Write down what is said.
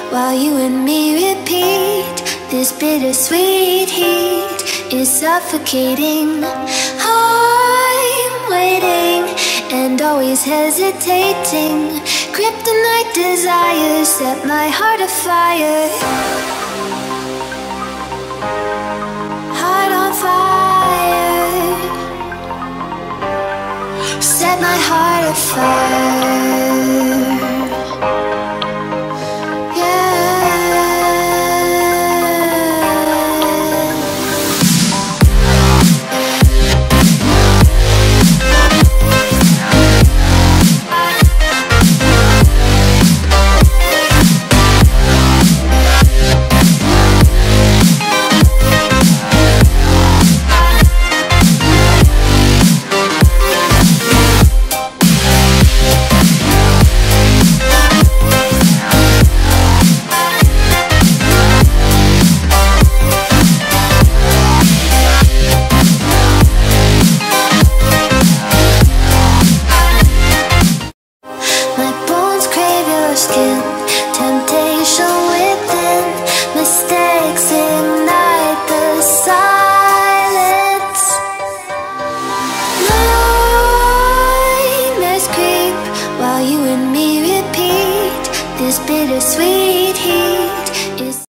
while you and me repeat. This bittersweet heat is suffocating. I'm waiting and always hesitating. Kryptonite desires set my heart afire. Heart on fire. Set my heart afire.